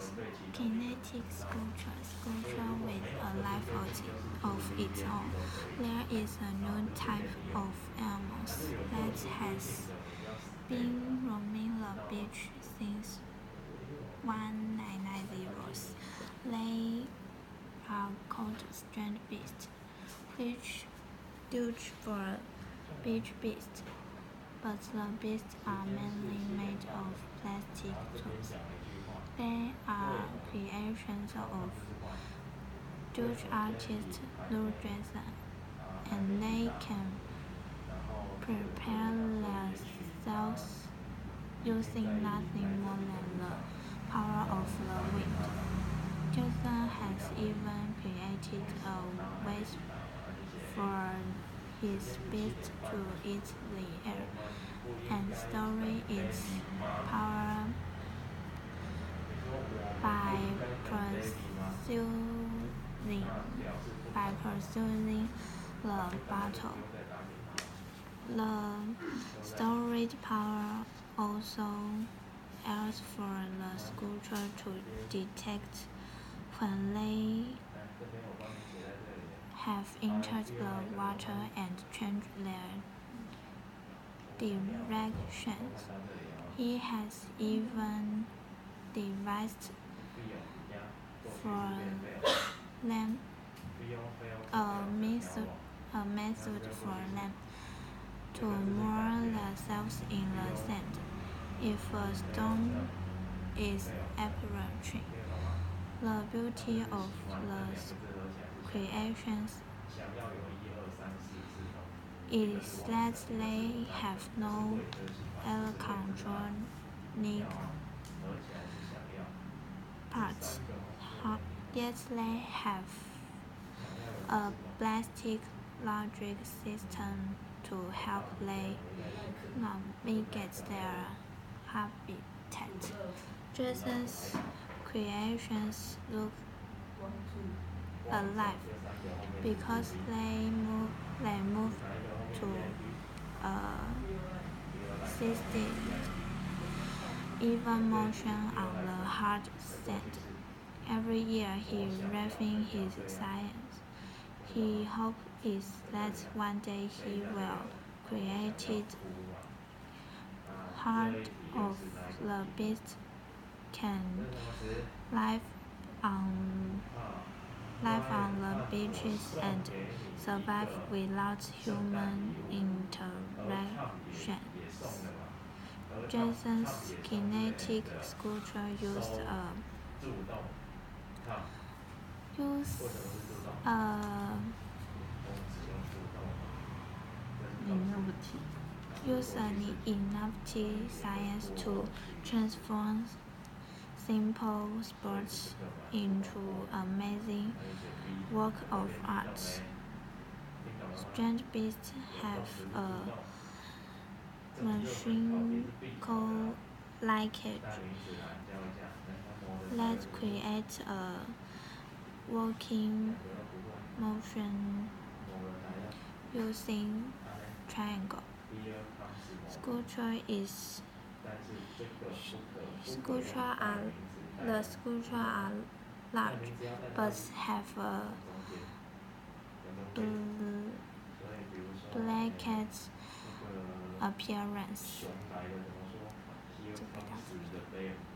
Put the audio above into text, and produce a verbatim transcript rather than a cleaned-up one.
Kinetic sculpture, sculpture with a life of its own. There is a new type of animals that has been roaming the beach since nineteen nineties. They are called strand beasts, which Dutch for beach beasts, but the beasts are mainly made of plastic tools. They are creations of Dutch artist Lou Jason, and they can prepare themselves using nothing more than the power of the wind. Jason has even created a way for his beast to eat the air and store its power by pursuing by pursuing the battle. The storage power also allows for the sculpture to detect when they have entered the water and change their directions. He has even devised for them a method, a method for them to moor themselves in the sand if a storm is approaching. The beauty of the creations is that they have no electronic parts, yet they have a plastic logic system to help them navigate their habitat. Jason's creations look alive because they move, they move to a system, even motion on the hard sand. Every year he refines his science. His hope is that one day he will create heart of the beast can live on live on the beaches and survive without human interaction. Jason's kinetic sculpture used a use a use an innovative science to transform simple sports into amazing work of art. Strand beasts have a mechanical linkage that creates a walking motion using triangle. Sculpture is sculpture are the sculpture are large but have a blanket appearance.